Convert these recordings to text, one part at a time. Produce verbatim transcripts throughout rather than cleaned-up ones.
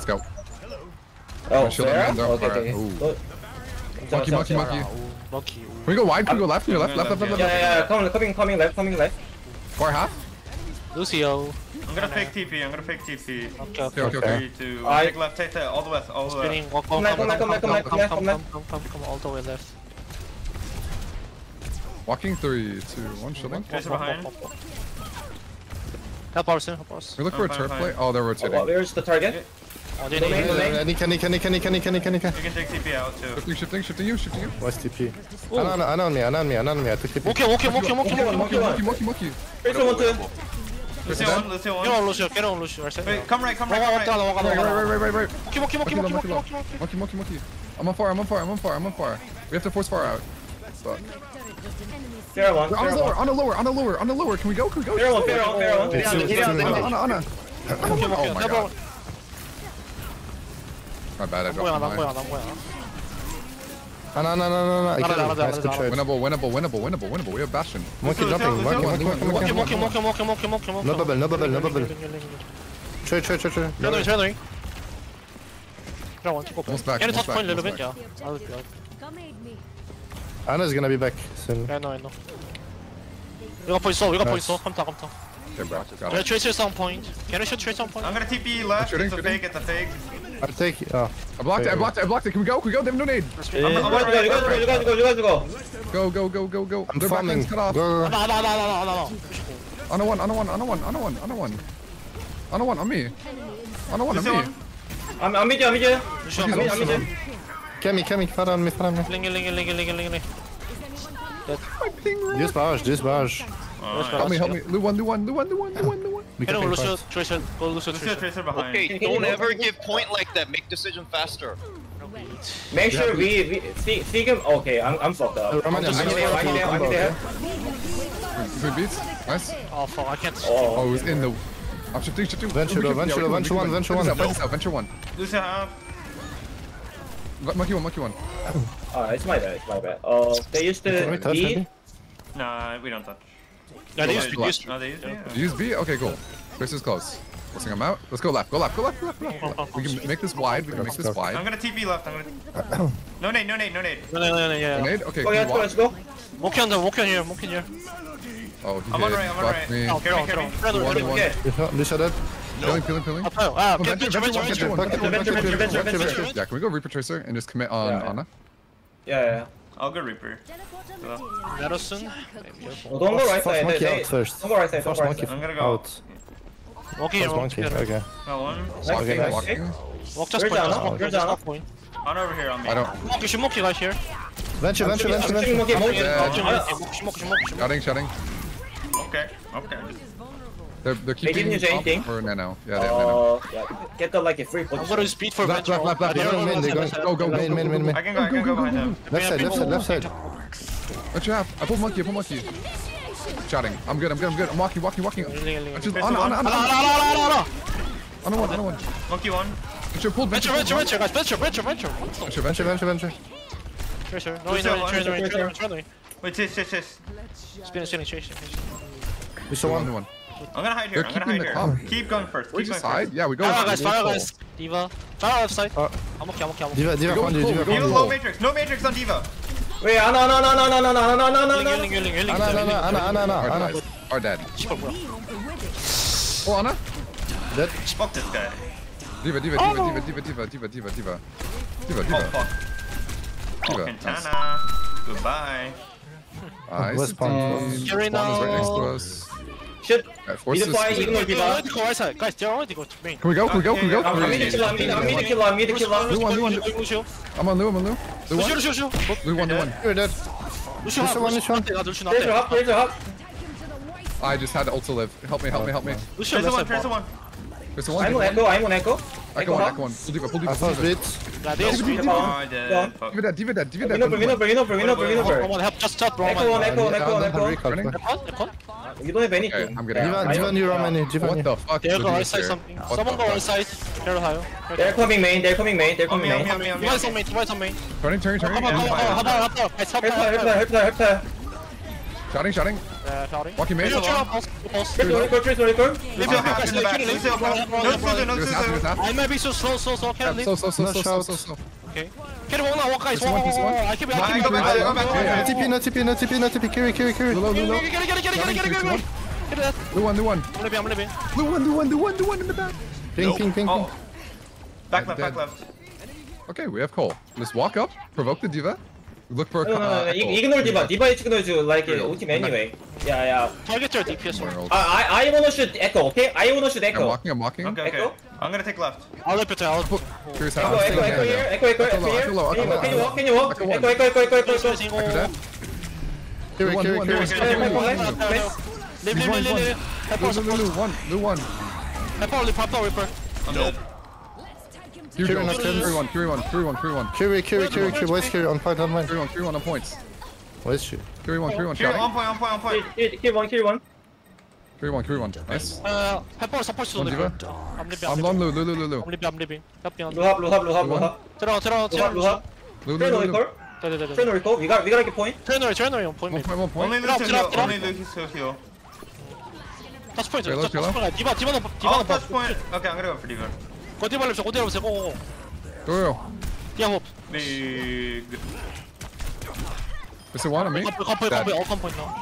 Let's go. Oh, Shield fair? on Okay, Mando. okay. Ooh. Good. Monkey, monkey, monkey. Lucky. Can we go wide? Can we go left? Can we go left, left, left, left, Yeah, left? yeah, yeah. Coming, coming, coming left, coming left. Far half? Lucio. I'm gonna fake T P. I'm gonna fake T P. Okay, Okay, okay. okay, okay. Three, two, I- take left, take that, all the west, all the Spinning. left. Walk, Come walk, left, come, come left, come, come left, come, come come, left, come, come, come, come, all the way left. Walking three, two, one, shielding. Tracer behind. Help Arson, help us. We look for a Fine, turret fine. play. Oh, they're Oh, rotating. where's the target? Oh, they Domain, need domain. Kenny, Kenny, Kenny, Kenny, Kenny, Kenny, Kenny, Kenny, You can take T P out too. Shifting, shifting, shifting you, shifting you. What's T P? Ana, ana, ana on me, ana on me, ana on me. I took T P. Okay, okay, okay, okay, Monkey okay. one, monkey one. Monkey, monkey, monkey. Tracer one, two. Lucio one, Lucio Get one. on Lucio, get on Lucio. Right, Wait, come right, come walk, right, walk, come walk, right. walk, walk, Right, right, walk. right, right, right. Monkey, monkey, monkey, Monkey, monkey, monkey, monkey, monkey. monkey, monkey, monkey. I'm on fire, I'm on fire, I'm on fire, I'm on fire. We have to force fire out. Fuck. Fair one, We're on fair the lower, one. on the lower, on the lower, on the lower. Can we go? Can we go? Fair one, fair one, fair one. It's Yeah, two, yeah, it's two, yeah. Anna, Anna, Anna. Okay, okay, Oh my double. god. My bad, I 안 보여, 안 dropped 보여, mine. 안 보여. Ana, ana, ana, ana, ana. I Ana, killed ana, him. Nice, ana, good ana. trade. Winnable, winnable, winnable, winnable, winnable. We have Bastion. Monkey Lucio, jumping, Lucio, monkey, Lucio. monkey, monkey, 모키 monkey. 모키 모키 모키 모키 모키 모키 No bubble, no bubble, no bubble. Trade, trade, trade, trade. 트레너링 트레너링 그럼 원투 고 Almost back, 걔는 almost 터치 포인트 back, 릴리벤 almost 야 아우 뼈 Ana's gonna be back soon. I know I know 우리가 포있어 우리가 포있어 컴타 컴타 Okay, bro. Got 걔는 it. 트레이스 싸움 포인트 걔는 슛 트레이스 싸움 포인트 I'm gonna T P left. Shooting, It's a shooting. fake, it's a fake. I'll take. Oh, I blocked it, I blocked it, I blocked it. Can we go? Can we go? They have no nade. 예, 이거 가지고, 이거 가지고, 이거 가지고, 이거 가지고. Go, go, go, go, go. I'm Their farming. backline's cut off. Go, go, go. 하나 하나 하나 하나 하나 하나 On a one, on a one, on a one, on a one, on a one. On a one, on me. On a one, on Lucio me. one. 안, 안 믿어, 안 믿어. 루시오 안 믿어, 안 믿어. Kemi, Kemi, follow me, follow me. 링 링 링 링 링 링 Use barrage, use barrage. Help me, help me. Lu one, Lu one, Lu one, Lu one, Lu one, Lu one. We can 걔는 take 루시오 fight. 트레이스 고 루시오 Lucio 트레이스 Tracer behind. Okay, don't ever give point like that. Make decision faster. Make sure we, we, see, see him. Okay, I'm, I'm fucked up. Romania, I'm Romania, there, I'm there, I'm combo, there. Three beats. Nice. Oh fuck I can't Oh, Oh, it was in the. I'm shifting, shifting. Venture, We can- venture, yeah, we can- venture we one, can- venture Venture one. out, venture out, venture one. Lucio half. Monkey one, monkey one. alright, it's my bad, it's my bad. Uh, they used Can we to touch E. maybe? Nah, we don't touch. Yeah they They used to use- used to No, they use me. Did you use B? Okay, cool. Chris is close. Forcing him out. Let's go left, go left, go left, go left, go left. Go left. We can make this wide, we can make this I'm wide. gonna T P left. I'm gonna. No nade, no nade, no nade. 네네네 Grenade? Okay, Go, can let's you go, walk? let's go. 모키 온다 모키 온 here 모키 here Oh, he I'm on hit. right, I'm on Fuck right. me. 어 Carry, 들어 carry. 들어 One, 트레너링 one. Okay. Lucia dead. Peeling, peeling, peeling. 아파요 아 Oh, venture, 벤처 venture one, 벤처 venture one, 벤처 venture one, Venture, venture, venture, venture, venture, venture. Yeah, can we go Reaper Tracer and just commit on Yeah. Ana? Yeah, yeah. I'll go Reaper. 메르슨 Oh, don't go right Force side. monkey They- out first. Don't go right side, don't Force go right monkey side. I'm gonna go. out. 모키 Force monkey. Okay. Got one. Okay, Walking, nice. walking. 웍 저스 Where's 포인트 Anna? 저스 Where's Anna? 포인트 On over here on me. I don't. 모키 슈모키가 here Venture, venture, I'm venture, shooting venture. monkey, monkey. Yeah. Oh, I- 모키 슈모키 슈모키 슈모키 Shutting, shutting. Okay, okay. They're, they're keeping didn't use top anything? for Nano. Yeah, they have Nano. Uh, yeah. Get the like a free I'm position. gonna speed for Left, venture left, left, left, They're left, on main, left they're side, going- left Go, go, side. go, Main, go, main, go, main, go. main. I can go, I can go behind him. Left side, left side, left side. What you have? I pulled monkey, I pulled monkey. Shouting. I'm good, I'm good, I'm good. I'm walking, walking, walking. 링, 링, I just, There's on, on, one. on, 하나 on, 하나 하나 하나 하나 on, one, on, one. Monkey one. Venture, pulled, venture, venture venture pulled, venture guys venture venture venture venture, Venture, venture. venture, venture. treasure no Lucio, no one, treasure Lucio, treasure treasure Wait, chase, chase, chase. spinning spinning treasure We saw One, one. one. I'm gonna hide here. They're I'm gonna keeping hide the here. Keep going first. We Keep just going hide? first. Yeah, we go. fire we guys go fire full. guys diva fire left side Oh. 아무키 아무키 아무키 Diva, Diva, Go conduit, full, Diva, go Diva conduit. low matrix. No matrix on Diva. Wait, ah, no, no, no, no, no, no, no, no, no, no, no. 힐링 힐링 힐링 Ana, Ana, Ana, Ana, Ana, Are Ana. dead. Are dead. 씨발 뭐야 Oh, Ana? Dead. Fuck this guy. Diva, diva, diva, diva, diva, diva, diva, diva, diva. Diva, Oh diva. fuck. Oh, Diva. Quintana. Goodbye. Nice. West point. Team. Carry Spawn is right next to now. us. Shit. Alright, force Either fire, this. ignore They're Diva. already go right side guys they're already go to main Can we go? Can we go? Can we go? Yeah, I'm mid killer, I'm mid, I'm mid killer, I'm mid killer. Lu one, Lu one. 루시오 I'm on Lu, I'm on Lu. Lu 루시오 one. 루시오 루시오 Lu one, Lu one. You're dead. 루시오 루시오 원, 루시오 원. 나 루시오 Raise her 나대 up, raise her up. I just had ult to live. Help me, help me, help me. 루시오 Tracer one, 렛츠 Tracer one. There's one. I'm on There's echo, one. I'm on echo. Echo one, up. echo one. Pull Diva, pull I Diva, pull saw Diva. beats. 야 they speed Oh, I did. Fuck. Diva dead, Diva dead, Diva dead. Win over, win over, win over, win over, win over. Come on help just stop bro Echo one, echo one, echo one, I don't have echo. recall. Running. 에컨 에컨 You don't have Okay, anything. I'm getting Yeah, out. Diva, I Diva, know. new Romani, Diva. What new. the fuck? They're is going right this side here? something What someone the go right fuck? side Carol 하요 They're coming main, they're coming main, they're On coming me, on main. me, on me, on me. 디바이스 메인 디바이스 메인 Turning, turning, turning. 하나 하나 하나 하나 하나 Help her, help her, help her, help her. Shouting, shouting. Yeah, shouting. Walking main. Chill, chill, pulse, pulse. Triple recall, triple recall. Lucio half in the back. Lucio half. No Suzu, no Give us half, give us Suzu. half. I might be so slow, so slow. Can I So, leave? so, so, No so, so, shout. so, so. Okay. Can I walk now? Walk, guys. Piece one, Walk, piece walk, one. walk. I keep it, I Bye, keep go it. back, go back, go Yeah, back. No T P, no T P, no T P, no T P. Carry, carry, carry. Lulu, Lulu. Get it, get it, get it, get it, get it, get it, get it. Get it. New one, new one. I'm leaving, I'm leaving. New one, new one, new one, new one in the back. Ping, ping, ping, ping. Oh. Back left, Dead. back left. Okay, we have Cole. Let's walk up, provoke the diva. Look for a No, no, no, no. uh, ig- Cole. Ignore Diva. Diva is gonna do like uh, Real. ultim anyway. Yeah, yeah. Target your D P S. World. I, I, I wanna shoot Echo. Okay, I wanna shoot I'm Echo. walking, I'm walking. Okay, okay. Echo? I'm gonna take left. I'll let it out. Curious Echo, how Echo, Echo here. Echo, Echo, Echo here. Echo low, Can you Echo walk? Can you low. walk? Can you walk? Echo Echo, one. Echo, Echo, Echo, Echo, Echo. Echo dead. Carry, New one, new carry, one, carry. new Hey, one. hey, New one. hey, hey. Live, He's live, one, live, he's live. Help one. us, Lulu, help Lulu, us. one, new one. Help us, pop out, Reaper. I'm dead. Here we Carry go. not Carry kills. one, carry one, carry one, carry one. Carry, carry, carry, carry. Where's carry? On point, on mine. Carry one, carry one on points. Where is she? Carry one, carry one, Here, shouting. on point, on point, on point. Kill, kill, kill one, kill one. Carry one, carry one. Nice. Uh, help us, support One you, diva. I'm leaving, I'm I'm long, leaving. Lulu, Lulu, Lulu. I'm leaving, I'm leaving. Help me on. Blue hub, blue hub, blue hub, blue One. hub. 들어가, 들어가, Blue hub, blue 들어가. hub. Lulu, Train Lulu, recall. Lulu. 네네네. Train recall. We got, we gotta get point. 트레이너리, 트레이너리 on point. One point, one point. Only Drop, Lucio drop, heal, drop. only Lucio heal. 터치 포인트, Hello, 터치 hello. 포인트. 디바, 디바는, Oh, 디바는 touch 봐. point. Okay, I'm gonna go for Diva. 어디 발레보세요, 어디 발레보세요, 고고고. Go, go. 디아 홉. Big. Is it one on me? 컴포, 컴포, Dead. 컴포, 어, 컴포 있나?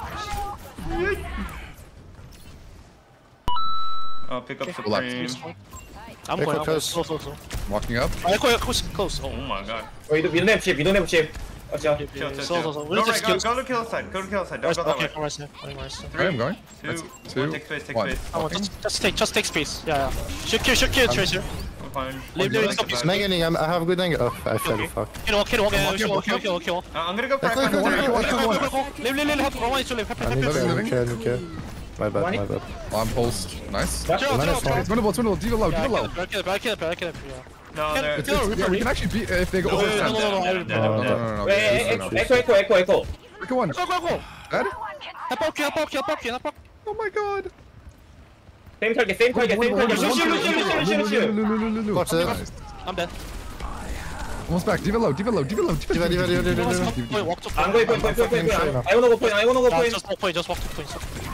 I'll pick up Left. Supreme. 안 에코 보여, 안 보여. close. slow, slow, slow. Walking up. 아, 에코, 에코, close. Oh 어. my god. 어, 이도 미드냅 칩, 미드냅 칩. 어쩌. Chill, chill, slow, slow, chill. slow. Go 우리 right, go, 스킬. go to kill side. Go to kill side. Don't go that 오케이, way. 가만있어. 가만있어. I am going. Two, That's one, two, take space, take one. space. 어, just, just take, just take space. 야, 야. 슈킬, 슈킬, 트레이서. I'm fine. Leave, leave, stop, stop. Meganing, I'm, I have good angle. Oh, I fell. Okay. Fuck. 킬 워, 킬 워. 오케이, walking, 오케이, 오케이, walking. 오케이, 오케이. Uh, I'm gonna go for Echo, Echo. echo, One, echo, one, echo. one, one. 립, 립, 립, 립. 로마니 쪽 립. I need Living, to living. care, care. My bad, my bad. I'm pulsed. Nice. What? 들어, 들어, 들어. Twinnable, twinnable, diva low, diva low. 별캐, 별캐, 별캐, 별캐. No, they're. It's, it's, yeah, we can actually beat if they go No, over no, ten. no, no, no, Dead, dead, No, Uh, no, dead. no, no. Wait, Yes, echo, no. echo, echo, echo, echo. Pick one. 고, 고, 고. Dead? 해볼게, 해볼게, 해볼게, 해볼게. Oh my god. Same target, same target, same target. 루시, 루시, 루시, 루시, 루시. Watch it. Nice. I'm dead. Almost back. Diva low, diva low, diva low. Diva, diva, diva, diva, diva. point, walk to I'm point. going point, point, point, point, point. I wanna go point, I wanna go Yeah, point. just walk point, just walk to point.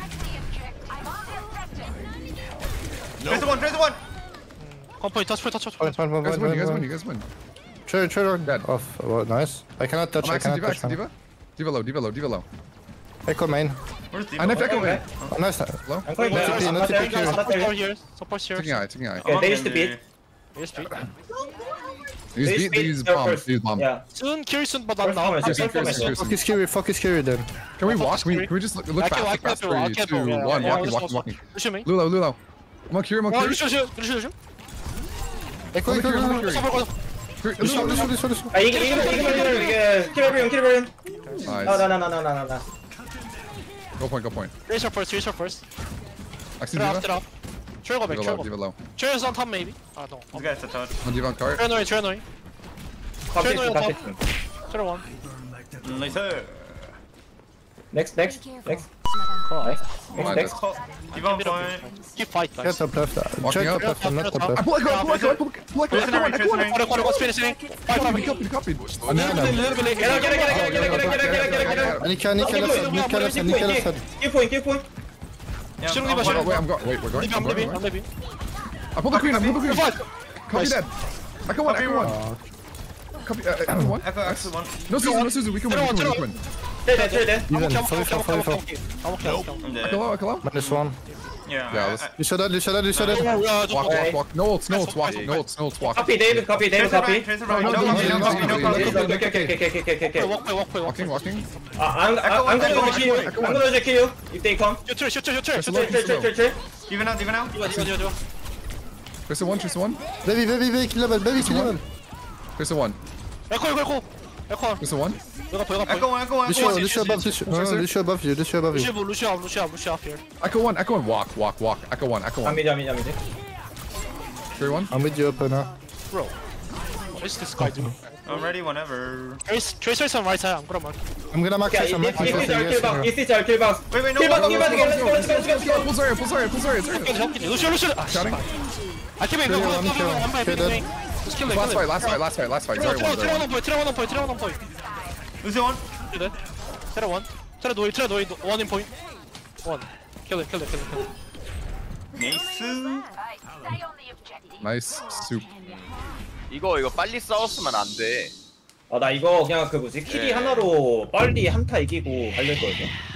Trace the one, trace the one. Come point, touch point, touch point. Point, point, point, You guys point, win, you guys win, point. you guys win. Trade, trade. Dead. Off. Oh, nice. I cannot touch. I'm I axing cannot diva, touch. axing diva. Diva low, diva low, diva low. Echo main. Where's Diva? And if Echo in. Oh, nice. Low. I'm going back. Not I'm to not be, there, not to be I'm not Support there. here, support here. Taking eye, taking eye. Yeah, they used to beat. Yes, beat. These They beat, beat these their bombs, first- these bombs. Yeah. Soon, kill soon, but not First now. moment, First first moment. moment. Fuck is Kiri, fuck is Kiri then. Can we Fuck walk? Can we, Fury. can we just look, look I can, fast, I look can, fast? I Three, can, two, yeah, one. yeah, Walking, yeah, walking, just walking. Lucio me. Lulo, Lulo. I'm on Kiri, I'm on 와, Kiri. 루시오, 루시오, 루시오, 루시오. Echo, I'm echo, on Kiri, I'm on echo. Kiri. 서버 Kiri- Lucio, Lulo, Lucio, Lulo. Lucio, Lucio. 아, 이게, 이게, 이게, 이게, 이게, kill everyone, kill everyone. Nice. No, no, no, no, no, no, no, no. Go point, go point. Razor first, Razor first. Axing Trap, diva. trap. Trigger back, Diva low, trigger. diva low. Trigger's on top maybe. Ah, no. This guy's a touch. On diva on cart. Trigger, trigger. Copy, Turn on copy. top. Trigger one. Nice. sir. Next, next, next. Nice. Next, Mine next. is- Oh, Diva on point. Keep fight, Get guys. up left. Walking Check up. up left, not top I left. pull Echo, I pull Echo, I pull pull Echo, Echo one, Echo one. quarter, quarter, what's finishing? Five, five. He copied, he copied. Oh, no, no. Little bit. Get out, get out, get out, get out, get out, get out, get out, get out, get out. I need kill, I need kill left side, need kill left side, need kill left side. Kill point, kill point. Yeah, Shouldn't I'm leave us, on Oh, point. wait, I'm going. Wait, we're going. I'm I'm going. leaving, I'm I'm going. leaving. I pulled the queen, I pulled the queen. Fight. Copy Nice. dead. Echo one, Echo one. Oh, Copy, uh, Echo one. Echo, Echo one. No Suzu, no Suzu. We can win, we can win, we can win. Trade that, trade that. I'm even, okay, I'm okay, forty-four, I'm okay, I'm forty-four. okay. I'm okay, I'm okay. I'm Echo dead. low, Echo low. Minus one. Yeah, Yeah, I- let's- I- You saw that, you saw that, you saw that. Yeah, just Walk, walk. walk, walk. No ults, no ults, walk. No ults, no ults, walk. Copy, David, copy, David, Trace the copy. right, trace the right. No, No no, copy, no, no no, copy, no no, copy. no, Okay, okay, okay, okay, okay, okay, okay. Walk, walk, walk, walk. Walking, walking. Uh, I'm, I'm, I'm gonna kill you. I'm gonna just kill you if they come. Shoot, shoot, shoot, shoot, shoot, shoot. Trade, trade, trade, trade, trade. Diva now, Diva now. Diva, diva, diva, diva. Chris one, Chris one. Baby, baby, baby, kill level, baby, kill level. Chris one. 에코, 에코, 에코. 에코. Chris one. 내가 보여, 내가 Echo 보여. one, Echo one, Echo Lucio, one. Lucio above, Lucio. No, no, Lucio above you, Lucio above you. 루시아, 루시아, 루시아, 루시아 here. Echo one, Echo one. Walk, walk, walk. Echo one, Echo I'm one. mid, I'm mid, I'm mid. Three one. I'm with you up now. Bro. What is this guy doing? I'm ready whenever. Trace, Tracer's on right side. I'm gonna mark. I'm gonna max Yeah, this, I'm this maxing is this, our kill box, yes. this is our kill box. Wait, wait, no. Kill box, no, kill no, box no, again, no, let's go, let's go, let's go. Full Zarya, full Zarya, full Zarya. Zarya. 헬기 루시아, 루시아. 아, Shouting. I can't make Kill no one, kill one, one by kill big that. Just kill it, Last kill fight, it. last fight, last fight, last fight. 트레 Zarya one, 트레 Zarya one. 원 포인트, 트레 원 포인트, 트레 원 포인트. Lucio one. 트레 원. 트레 원. 트레 노이 트레 노이 원인 포인트 원 킬러 킬러 킬러 킬러 네이스. Nice soup. 이거 이거 빨리 싸웠으면 안 돼. 아 나 이거 그냥 그 뭐지 키리 예. 하나로 빨리 한타 이기고 갈릴 거였어.